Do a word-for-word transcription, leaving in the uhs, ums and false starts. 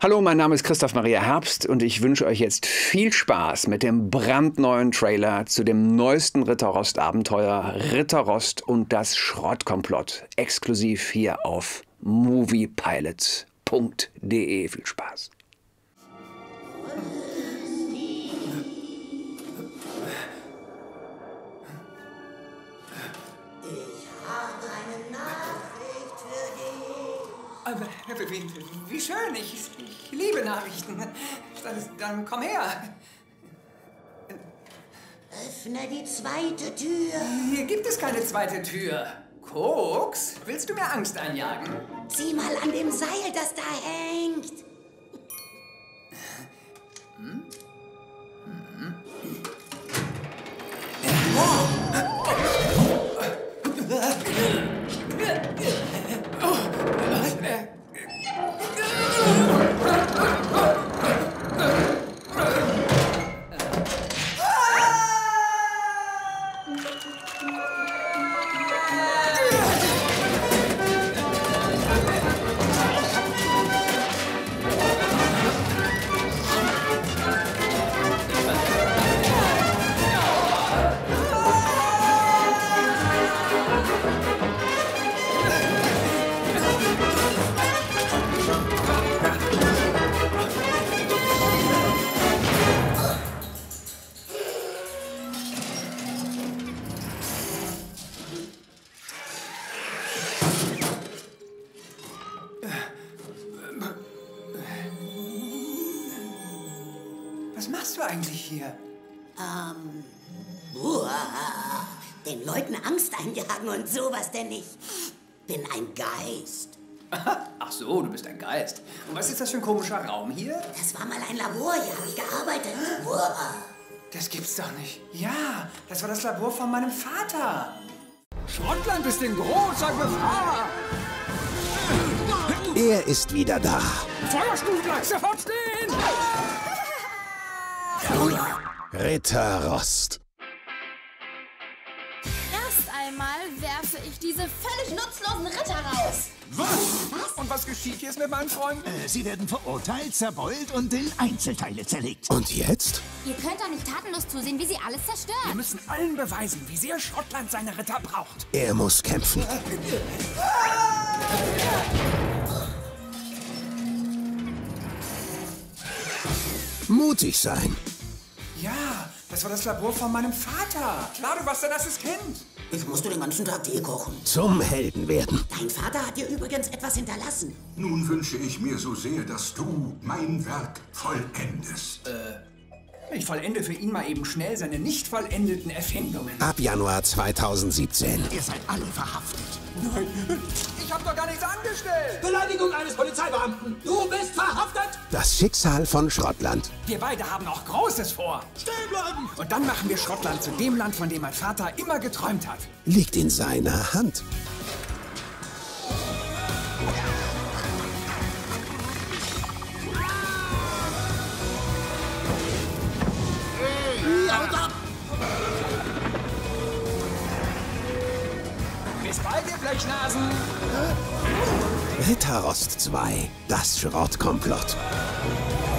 Hallo, mein Name ist Christoph Maria Herbst und ich wünsche euch jetzt viel Spaß mit dem brandneuen Trailer zu dem neuesten Ritter-Rost-Abenteuer Ritter Rost und das Schrottkomplott. Exklusiv hier auf moviepilot punkt de. Viel Spaß. Aber, wie, wie schön, ich, ich liebe Nachrichten. Dann, dann komm her. Öffne die zweite Tür. Hier gibt es keine zweite Tür. Koks, willst du mir Angst einjagen? Zieh mal an dem Seil, das da hängt. Hm? Hm? Was machst du eigentlich hier? Ähm, uah, den Leuten Angst einjagen und sowas denn nicht. Bin ein Geist. Ach so, du bist ein Geist. Und was ist das für ein komischer Raum hier? Das war mal ein Labor, hier habe ich gearbeitet. Uah. Das gibt's doch nicht. Ja, das war das Labor von meinem Vater. Schrottland ist in großer Gefahr. Er ist wieder da. Feuerstuhl, sofort stehen! Ritter Rost. Erst einmal werfe ich diese völlig nutzlosen Ritter raus. Was? Was? Und was geschieht jetzt mit meinen Freunden? Äh, sie werden verurteilt, zerbeult und in Einzelteile zerlegt. Und jetzt? Ihr könnt doch nicht tatenlos zusehen, wie sie alles Wir zerstören. müssen allen beweisen, wie sehr Schrottland seine Ritter braucht. Er muss kämpfen. Mutig sein. Ja, das war das Labor von meinem Vater. Klar, du warst sein Assistent. Jetzt musst du den ganzen Tag Tee kochen. Zum Helden werden. Dein Vater hat dir übrigens etwas hinterlassen. Nun wünsche ich mir so sehr, dass du mein Werk vollendest. Ich vollende für ihn mal eben schnell seine nicht vollendeten Erfindungen. Ab Januar zweitausendsiebzehn. Ihr seid alle verhaftet. Ich hab doch gar nichts angestellt. Beleidigung eines Polizeibeamten. Du bist verhaftet. Das Schicksal von Schrottland. Wir beide haben noch Großes vor. Stehen bleiben. Und dann machen wir Schrottland zu dem Land, von dem mein Vater immer geträumt hat. Liegt in seiner Hand. Bis bald, ihr Blechnasen. Ritter Rost zwei. Das Schrottkomplott.